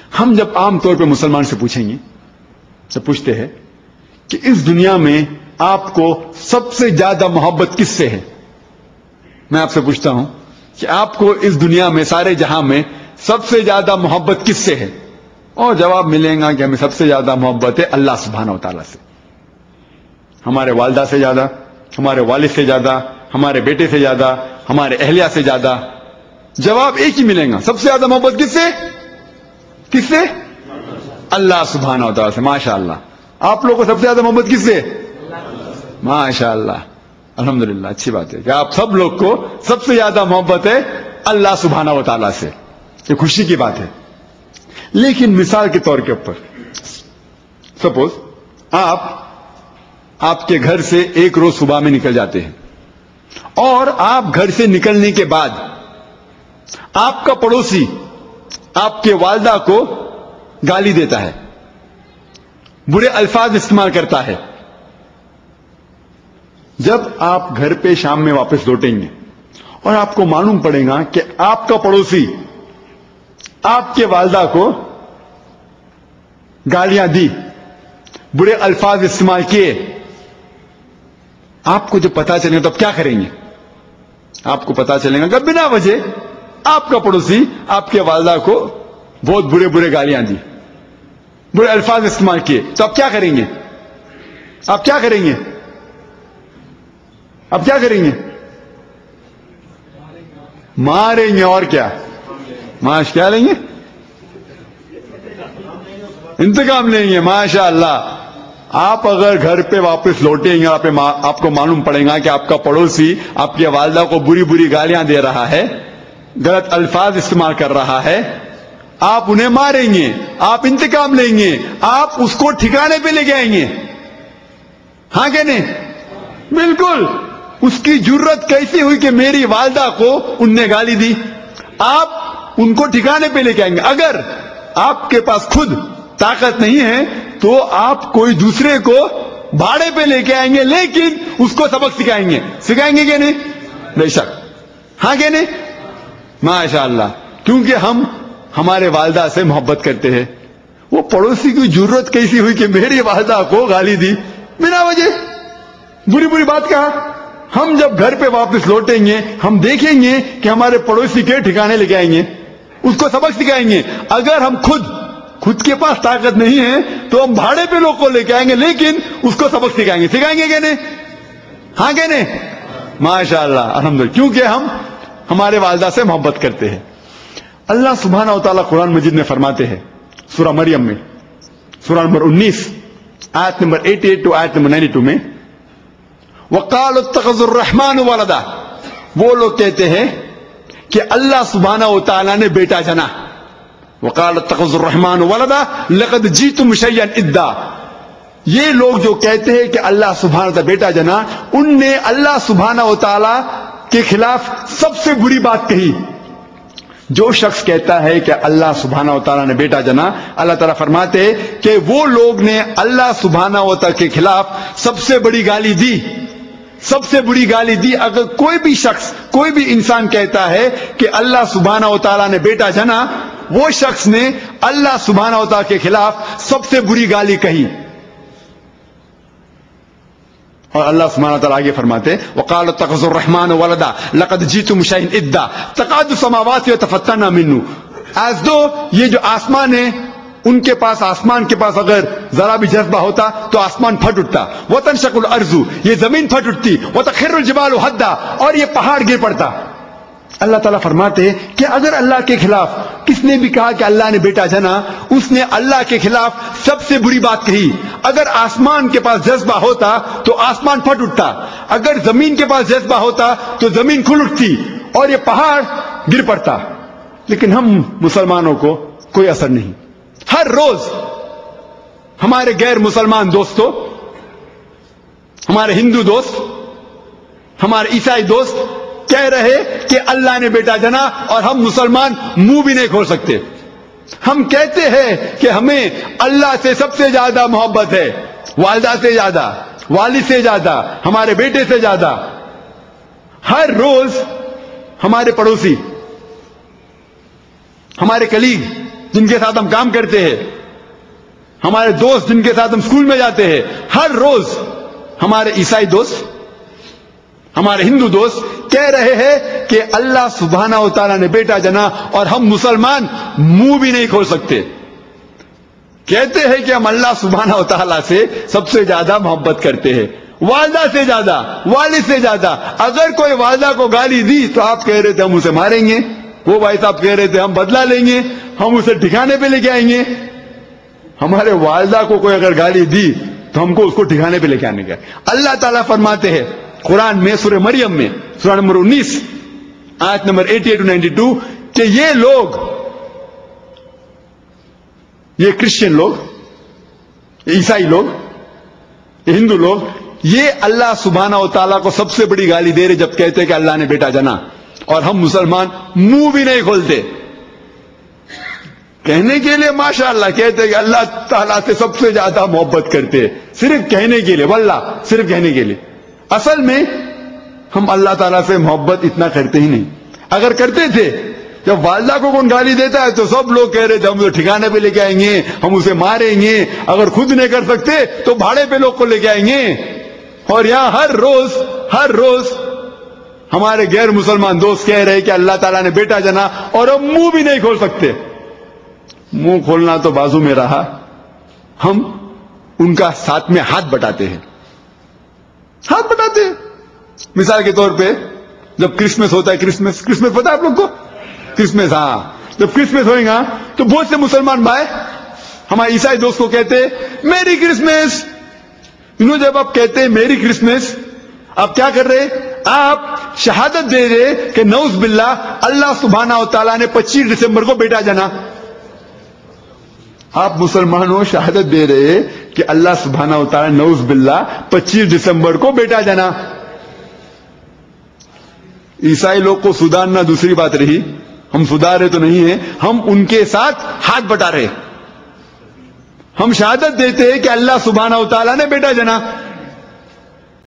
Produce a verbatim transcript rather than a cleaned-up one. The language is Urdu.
ہم جب عام طور پہ مسلمان سے پوچھیں گے تو پوچھتے ہیں کہ اس دنیا میں آپ کو سب سے زیادہ محبت کس سے ہے؟ میں آپ سے پوچھتا ہوں کہ آپ کو اس دنیا میں سارے جہاں میں سب سے زیادہ محبت کس سے ہے؟ اور جواب ملے گا کہ ہمیں سب سے زیادہ محبت ہے اللہ سبحانہ و تعالیٰ سے. ہمارے والدہ سے زیادہ، ہمارے والد سے زیادہ، ہمارے بیٹے سے زیادہ، ہمارے اہلیہ سے زیادہ. جواب ایک ہی ملے گا، سب سے زیادہ محبت کس سے؟ کس سے؟ اللہ سبحانہ و تعالیٰ سے. ماشاء اللہ. آپ لوگوں کو سب سے زیادہ محبت کس سے؟ ماشاء اللہ، الحمدللہ. اچھی بات ہے کہ آپ سب لوگ کو سب سے زیادہ محبت ہے اللہ سبحانہ و تعالیٰ سے. یہ خوشی کی بات ہے. لیکن مثال کے طور کے اوپر سپوز آپ آپ کے گھر سے ایک روز صبح میں نکل جاتے ہیں اور آپ گھر سے نکلنے کے بعد آپ کا پڑوسی آپ کے والدہ کو گالی دیتا ہے، برے الفاظ استعمال کرتا ہے. جب آپ گھر پہ شام میں واپس لوٹیں گے اور آپ کو معلوم پڑے گا کہ آپ کا پڑوسی آپ کے والدہ کو گالیاں دی، برے الفاظ استعمال کیے، آپ کو جب پتا چلے گا تو آپ کیا کریں گے؟ آپ کو پتا چلے گا کہ بنا وجہ آپ کا پڑوسی آپ کے والدہ کو بہت برے برے گالیاں دی، برے الفاظ استعمال کیے، تو آپ کیا کریں گے؟ آپ کیا کریں گے؟ آپ کیا کریں گے؟ ماریں گے. اور کیا؟ معاش کیا لیں گے؟ انتقام لیں گے. ماشاء اللہ. آپ اگر گھر پہ واپس لوٹیں گے اور آپ کو معلوم پڑے گا کہ آپ کا پڑوسی آپ کی والدہ کو بری بری گالیاں دے رہا ہے، غلط الفاظ استعمال کر رہا ہے، آپ انہیں ماریں گے، آپ انتقام لیں گے، آپ اس کو ٹھکانے پہ لے کے آئیں گے. ہاں کہ نہیں؟ بالکل. اس کی جرت کیسی ہوئی کہ میری والدہ کو ان نے گالی دی؟ آپ ان کو ٹھکانے پہ لے کے آئیں گے. اگر آپ کے پاس خود طاقت نہیں ہے تو آپ کوئی دوسرے کو بھاڑے پہ لے کے آئیں گے، لیکن اس کو سبق سکھائیں گے. سکھائیں گے کہ نہیں؟ بے شک. ہاں کہ نہیں؟ ماشاء اللہ. کیونکہ ہم ہمارے والدہ سے محبت کرتے ہیں. وہ پڑوسی کی جرت کیسی ہوئی کہ میری والدہ کو گالی دی بنا وجہ، بری بری بات کہا. ہم جب گھر پہ واپس لوٹیں گے ہم دیکھیں گے کہ ہمارے پڑوسی کے ٹھکانے لے کے آئیں گے، اس کو سبق سکھائیں گے. اگر ہم خود خود کے پاس طاقت نہیں ہے تو ہم بھاڑے پہ لوگ کو لے کے آئیں گے، لیکن اس کو سبق سکھائیں گے. سکھائیں گے کہ نہیں؟ ہاں کہ نہیں؟ ماشاء اللہ، الحمدللہ. کیونکہ ہم ہمارے والدہ سے محبت کرتے ہیں. اللہ سبحانہ و تعالیٰ قرآن مجید میں فرماتے ہیں سورہ مریم میں، سورہ نمبر انیس آیت نمبر اٹھاسی ٹو آیت نمبر بانوے میں، وَقَالُوا اتَّخَذُوا الرَّحْمَنُ وَلَدًا. وہ لوگ کہتے ہیں کہ اللہ سبحانہ و تعالیٰ نے بیٹا جنا. وَقَالُوا اتَّخَذُوا الرَّحْمَنُ وَلَدًا لَقَدْ جِئْتُمْ شَيْئًا إِدًّا. یہ لوگ جو کہتے ہیں کہ اللہ سبحانہ و تعالیٰ بیٹا جنا، ان نے اللہ سبحانہ و تعالیٰ کے خلاف سب سے بری بات کہی. جو شخص کہتا ہے کہ اللہ سبحانہ و تعالیٰ نے بیٹا جنا، اللہ تعالیٰ فرماتے ہیں کہ وہ لوگ نے اللہ سبحانہ و تعالیٰ کے خلاف سب سے بڑی گالی دی، سب سے بڑی گالی دی. اگر کوئی بھی شخص، کوئی بھی انسان کہتا ہے کہ اللہ سبحانہ و تعالیٰ نے بیٹا جنا، وہ شخص نے اللہ سبحانہ و تعالیٰ کے خلاف سب سے بری گالی کہی. اور اللہ سبحانہ و تعالیٰ آگے فرماتے وَقَالُوا اتَّخَذُوا الرَّحْمَنَ وَلَدًا لَقَدْ جِئْتُمْ شَيْئًا إِدًّا تَكَادُ السَّمَاوَاتُ يَتَفَطَّرْنَ مِنْهُ. ایز دو یہ جو آسمان ہے، ان کے پاس، آسمان کے پاس اگر ذرا بھی جذبہ ہوتا تو آسمان پھٹ اٹھتا. وَتَنشَقُّ الْأَرْضُ، یہ زمین پھٹ اٹھتی. وَتَخِرُّ الْجِبَالُ هَدًّا، اور یہ پہاڑ گر پڑتا. اللہ تعالیٰ فرماتے ہیں کہ اگر اللہ کے خلاف کس نے بھی کہا کہ اللہ نے بیٹا جنا، اس نے اللہ کے خلاف سب سے بری بات کہی. اگر آسمان کے پاس جذبہ ہوتا تو آسمان پھٹ اٹھتا، اگر زمین کے پاس جذبہ ہوتا تو زمین کھل اٹھتی اور یہ پہاڑ گر پڑتا. لیکن ہم مسلمانوں کو کوئی اثر نہیں. ہر روز ہمارے غیر مسلمان دوستوں، ہمارے ہندو دوست، ہمارے عیسائی دوست کہہ رہے کہ اللہ نے بیٹا جنا، اور ہم مسلمان منہ بھی نہیں کھول سکتے. ہم کہتے ہیں کہ ہمیں اللہ سے سب سے زیادہ محبت ہے، والدہ سے زیادہ، والد سے زیادہ، ہمارے بیٹے سے زیادہ. ہر روز ہمارے پڑوسی، ہمارے کلیگ، جن کے ساتھ ہم کام کرتے ہیں, ہمارے دوست جن کے ساتھ ہم اسکول میں جاتے ہیں, ہر روز ہمارے عیسائی دوست, ہمارے ہندو دوست کہہ رہے ہیں کہ اللہ سبحانہ و تعالیٰ نے بیٹا جنا, اور ہم مسلمان منہ بھی نہیں کھول سکتے. کہتے ہیں کہ ہم اللہ سبحانہ و تعالیٰ سے سب سے زیادہ محبت کرتے ہیں, والدہ سے زیادہ, والد سے زیادہ. اگر کوئی والدہ کو گالی دی تو آپ کہہ رہے تھے ہم اسے ماریں گے, وہ بھائی صاحب کہہ رہے تھے ہم بدلہ لیں گے, ہم اسے ٹھکانے پہ لے کے آئیں گے. ہمارے والدہ کو کوئی اگر گالی دی تو ہم کو اس کو ٹھکانے پہ لے کے آنے کا. اللہ تعالیٰ فرماتے ہیں قرآن میں سورہ مریم میں سورہ نمبر انیس آیت نمبر اٹھاسی ٹو نائنٹی ٹو کہ یہ لوگ, یہ کرسچن لوگ, عیسائی لوگ, یہ ہندو لوگ, یہ اللہ سبحانہ و تعالیٰ کو سب سے بڑی گالی دے رہے جب کہتے کہ اللہ نے بیٹا جنا, اور ہم مسلمان منہ بھی نہیں کھولتے. کہنے کے لیے ماشاء اللہ کہتے کہ اللہ تعالیٰ سے سب سے زیادہ محبت کرتے, صرف کہنے کے لیے, واللہ صرف کہنے کے لیے. اصل میں ہم اللہ تعالیٰ سے محبت اتنا کرتے ہی نہیں. اگر کرتے تھے, جب والدہ کو کون گالی دیتا ہے تو سب لوگ کہہ رہے تھے ہم اسے ٹھکانے پہ لے کے آئیں گے, ہم اسے ماریں گے, اگر خود نہیں کر سکتے تو بھاڑے پہ لوگ کو لے کے آئیں گے. اور یہاں ہر روز ہر روز ہمارے غیر مسلمان دوست کہہ رہے کہ اللہ تعالیٰ نے بیٹا جنا, اور ہم منہ بھی نہیں کھول سکتے. منہ کھولنا تو بازو میں رہا, ہم ان کا ساتھ میں ہاتھ بٹاتے ہیں, ہاتھ بٹاتے ہیں. مثال کے طور پہ جب کرسمس ہوتا ہے, کرسمس کرسمس پتا ہے آپ لوگ کو, کرسمس, ہاں, جب کرسمس ہوئے گا تو بہت سے مسلمان بھائی ہمارے عیسائی دوست کو کہتے میری کرسمس. انہوں جب آپ کہتے ہیں میری کرسمس, آپ کیا کر رہے, آپ شہادت دے رہے کہ نعوذ باللہ اللہ سبحانہ و تعالیٰ نے پچیس دسمبر کو بیٹا جنا. آپ مسلمانوں شہادت دے رہے کہ اللہ سبحانہ و تعالیٰ نعوذ باللہ پچیس دسمبر کو بیٹا جنا. عیسائی لوگ کو سدھارنا دوسری بات رہی, ہم سدھارے تو نہیں ہیں, ہم ان کے ساتھ ہاتھ بٹا رہے. ہم شہادت دیتے ہیں کہ اللہ سبحانہ و تعالیٰ نے بیٹا جنا,